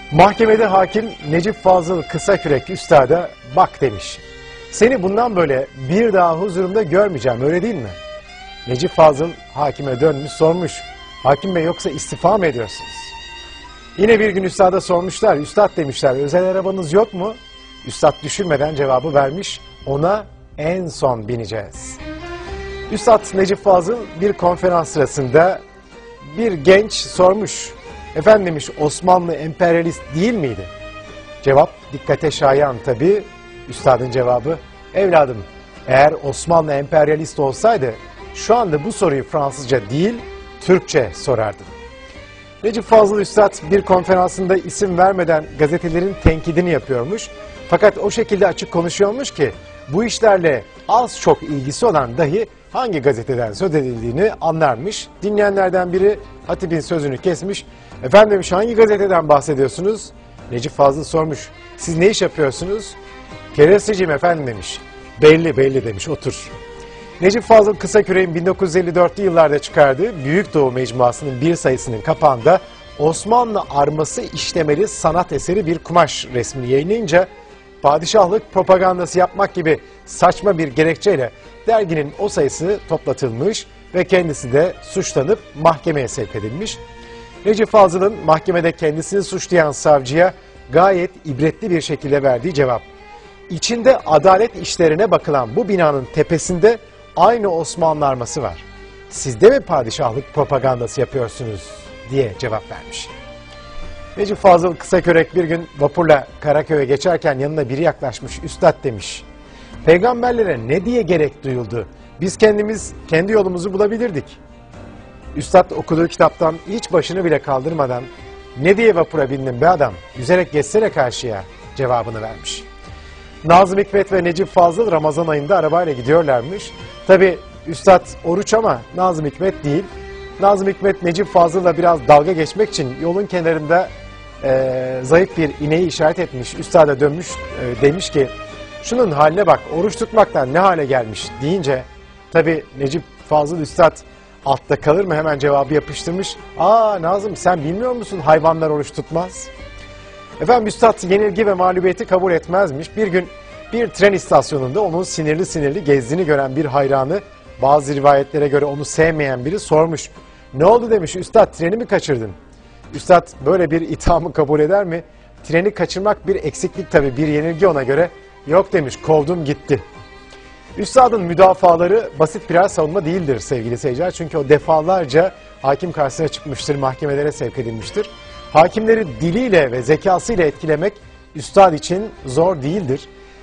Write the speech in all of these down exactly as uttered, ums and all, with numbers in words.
Mahkemede hakim Necip Fazıl Kısakürek üstada bak demiş. Seni bundan böyle bir daha huzurumda görmeyeceğim, öyle değil mi? Necip Fazıl hakime dönmüş sormuş. Hakim bey, yoksa istifa mı ediyorsunuz? Yine bir gün üstada sormuşlar. Üstad demişler, özel arabanız yok mu? Üstad düşünmeden cevabı vermiş. Ona en son bineceğiz. Üstad Necip Fazıl bir konferans sırasında bir genç sormuş. Efendim demiş, Osmanlı emperyalist değil miydi? Cevap dikkate şayan tabii. Üstadın cevabı, evladım eğer Osmanlı emperyalist olsaydı şu anda bu soruyu Fransızca değil Türkçe sorardım. Necip Fazıl Üstad bir konferansında isim vermeden gazetelerin tenkidini yapıyormuş. Fakat o şekilde açık konuşuyormuş ki bu işlerle az çok ilgisi olan dahi hangi gazeteden söz edildiğini anlarmış. Dinleyenlerden biri hatibin sözünü kesmiş. Efendim demiş, hangi gazeteden bahsediyorsunuz? Necip Fazıl sormuş. Siz ne iş yapıyorsunuz? Keresteciyim efendim demiş. Belli belli demiş, otur. Necip Fazıl Kısakürek'in bin dokuz yüz elli dörtlü yıllarda çıkardığı Büyük Doğu Mecmuası'nın bir sayısının kapağında Osmanlı arması işlemeli sanat eseri bir kumaş resmini yayınlayınca padişahlık propagandası yapmak gibi saçma bir gerekçeyle derginin o sayısı toplatılmış ve kendisi de suçlanıp mahkemeye sevk edilmiş. Necip Fazıl'ın mahkemede kendisini suçlayan savcıya gayet ibretli bir şekilde verdiği cevap: İçinde adalet işlerine bakılan bu binanın tepesinde aynı Osmanlı arması var. Siz de mi padişahlık propagandası yapıyorsunuz diye cevap vermiş. Necip Fazıl Kısakürek bir gün vapurla Karaköy'e geçerken yanına biri yaklaşmış. Üstad demiş, peygamberlere ne diye gerek duyuldu? Biz kendimiz kendi yolumuzu bulabilirdik. Üstad okuduğu kitaptan hiç başını bile kaldırmadan ne diye vapura bindin be adam, yüzerek geçsene karşıya cevabını vermiş. Nazım Hikmet ve Necip Fazıl Ramazan ayında arabayla gidiyorlarmış. Tabi Üstad oruç ama Nazım Hikmet değil. Nazım Hikmet Necip Fazıl'la biraz dalga geçmek için yolun kenarında e, zayıf bir ineği işaret etmiş. Üstad'a dönmüş e, demiş ki şunun haline bak, oruç tutmaktan ne hale gelmiş deyince tabi Necip Fazıl Üstad altta kalır mı hemen cevabı yapıştırmış. Aa Nazım, sen bilmiyor musun hayvanlar oruç tutmaz? Efendim Üstad yenilgi ve mağlubiyeti kabul etmezmiş. Bir gün bir tren istasyonunda onun sinirli sinirli gezdiğini gören bir hayranı, bazı rivayetlere göre onu sevmeyen biri sormuş. Ne oldu demiş, Üstad treni mi kaçırdın? Üstad böyle bir ithamı kabul eder mi? Treni kaçırmak bir eksiklik tabii, bir yenilgi ona göre. Yok demiş, kovdum gitti. Üstadın müdafaları basit birer savunma değildir sevgili seyirciler. Çünkü o defalarca hakim karşısına çıkmıştır, mahkemelere sevk edilmiştir. Hakimleri diliyle ve zekasıyla etkilemek üstad için zor değildir.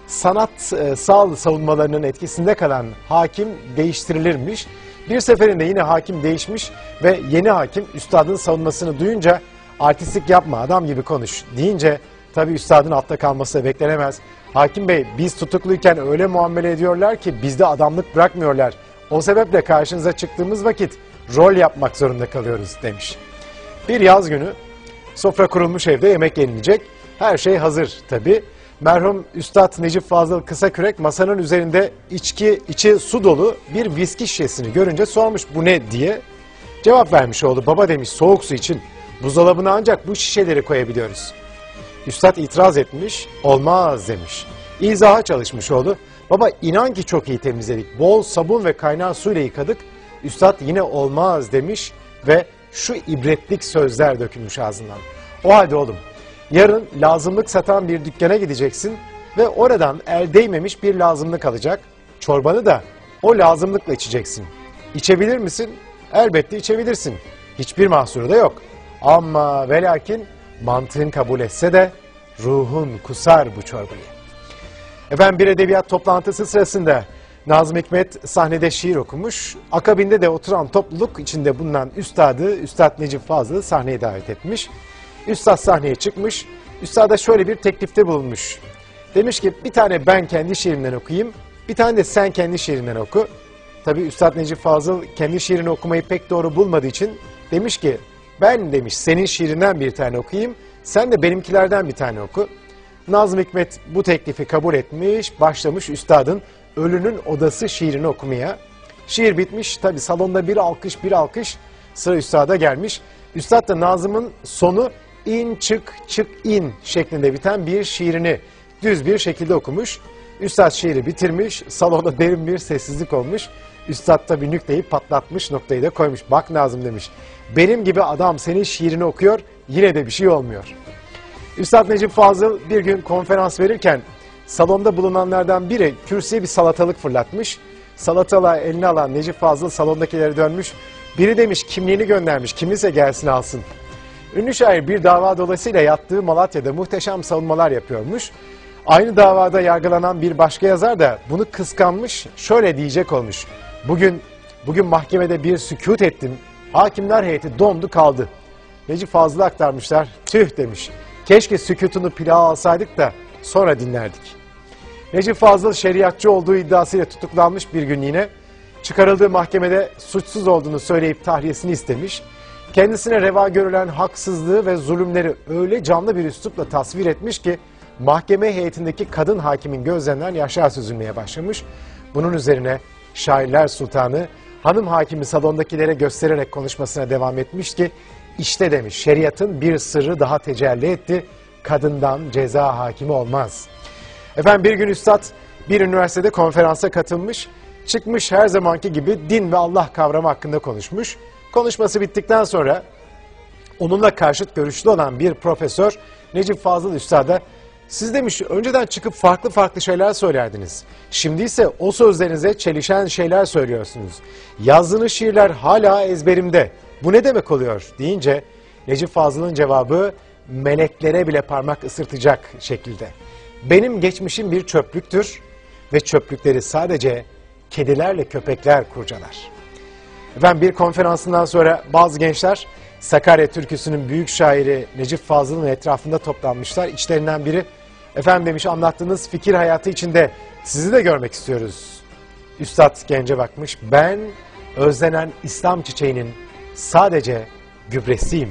Sanatsal savunmalarının etkisinde kalan hakim değiştirilirmiş. Bir seferinde yine hakim değişmiş ve yeni hakim üstadın savunmasını duyunca artistlik yapma, adam gibi konuş deyince tabii üstadın altta kalması beklenemez. Hakim bey, biz tutukluyken öyle muamele ediyorlar ki bizde adamlık bırakmıyorlar. O sebeple karşınıza çıktığımız vakit rol yapmak zorunda kalıyoruz demiş. Bir yaz günü sofra kurulmuş, evde yemek yenilecek. Her şey hazır tabii. Merhum Üstad Necip Fazıl Kısakürek masanın üzerinde içki, içi su dolu bir viski şişesini görünce sormuş bu ne diye. Cevap vermiş oldu. Baba demiş, soğuk su için buzdolabına ancak bu şişeleri koyabiliyoruz. Üstad itiraz etmiş, olmaz demiş. İzaha çalışmış oldu. Baba inan ki çok iyi temizledik. Bol sabun ve kaynar suyla yıkadık. Üstad yine olmaz demiş ve şu ibretlik sözler dökülmüş ağzından. O halde oğlum, yarın lazımlık satan bir dükkana gideceksin ve oradan el değmemiş bir lazımlık alacak. Çorbanı da o lazımlıkla içeceksin. İçebilir misin? Elbette içebilirsin. Hiçbir mahsuru da yok. Ama ve lakin mantığın kabul etse de ruhun kusar bu çorbayı. Efendim bir edebiyat toplantısı sırasında Nazım Hikmet sahnede şiir okumuş. Akabinde de oturan topluluk içinde bulunan üstadı, Üstad Necip Fazıl'ı sahneye davet etmiş. Üstad sahneye çıkmış. Üstada şöyle bir teklifte bulunmuş. Demiş ki bir tane ben kendi şiirimden okuyayım, bir tane de sen kendi şiirinden oku. Tabii Üstad Necip Fazıl kendi şiirini okumayı pek doğru bulmadığı için demiş ki ben demiş senin şiirinden bir tane okuyayım, sen de benimkilerden bir tane oku. Nazım Hikmet bu teklifi kabul etmiş, başlamış üstadın Ölünün Odası şiirini okumaya. Şiir bitmiş, tabi salonda bir alkış bir alkış, sıra üstada gelmiş. Üstad da Nazım'ın sonu in çık çık in şeklinde biten bir şiirini düz bir şekilde okumuş. Üstad şiiri bitirmiş, salonda derin bir sessizlik olmuş. Üstad tabii nükteyi patlatmış, noktayı da koymuş. Bak Nazım demiş, benim gibi adam senin şiirini okuyor, yine de bir şey olmuyor. Üstad Necip Fazıl bir gün konferans verirken salonda bulunanlardan biri kürsüye bir salatalık fırlatmış. Salatalığı eline alan Necip Fazıl salondakileri dönmüş. Biri demiş kimliğini göndermiş, kimse gelsin alsın. Ünlü şair bir dava dolayısıyla yattığı Malatya'da muhteşem savunmalar yapıyormuş. Aynı davada yargılanan bir başka yazar da bunu kıskanmış, şöyle diyecek olmuş. Bugün bugün mahkemede bir sükût ettim, hakimler heyeti dondu kaldı. Necip Fazıl'a aktarmışlar, tüh demiş. Keşke sükûtunu plağa alsaydık da sonra dinlerdik. Necip Fazıl şeriatçı olduğu iddiasıyla tutuklanmış bir günlüğüne. Çıkarıldığı mahkemede suçsuz olduğunu söyleyip tahliyesini istemiş. Kendisine reva görülen haksızlığı ve zulümleri öyle canlı bir üslupla tasvir etmiş ki mahkeme heyetindeki kadın hakimin gözlerinden yaşlar süzülmeye başlamış. Bunun üzerine şairler sultanı hanım hakimi salondakilere göstererek konuşmasına devam etmiş ki işte demiş şeriatın bir sırrı daha tecelli etti. Kadından ceza hakimi olmaz. Efendim bir gün üstad bir üniversitede konferansa katılmış. Çıkmış her zamanki gibi din ve Allah kavramı hakkında konuşmuş. Konuşması bittikten sonra onunla karşıt görüşlü olan bir profesör Necip Fazıl Üstad'a siz demiş önceden çıkıp farklı farklı şeyler söylerdiniz. Şimdi ise o sözlerinize çelişen şeyler söylüyorsunuz. Yazdığınız şiirler hala ezberimde. Bu ne demek oluyor deyince Necip Fazıl'ın cevabı meleklere bile parmak ısırtacak şekilde. Benim geçmişim bir çöplüktür ve çöplükleri sadece kedilerle köpekler kurcalar. Ben bir konferansından sonra bazı gençler Sakarya türküsünün büyük şairi Necip Fazıl'ın etrafında toplanmışlar. İçlerinden biri efendim demiş anlattığınız fikir hayatı içinde sizi de görmek istiyoruz. Üstad gence bakmış, ben özlenen İslam çiçeğinin sadece gübresiyim.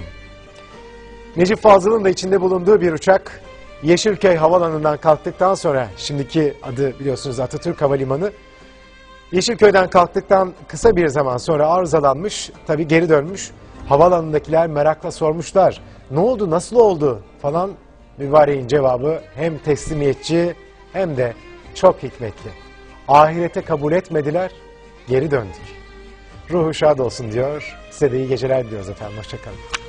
Necip Fazıl'ın da içinde bulunduğu bir uçak Yeşilköy Havalanı'ndan kalktıktan sonra, şimdiki adı biliyorsunuz Atatürk Havalimanı, Yeşilköy'den kalktıktan kısa bir zaman sonra arızalanmış, tabii geri dönmüş. Havalanındakiler merakla sormuşlar, ne oldu, nasıl oldu falan. Mübareğin cevabı hem teslimiyetçi hem de çok hikmetli. Ahirete kabul etmediler, geri döndük. Ruhu şad olsun diyor, size de iyi geceler diliyoruz efendim, hoşçakalın.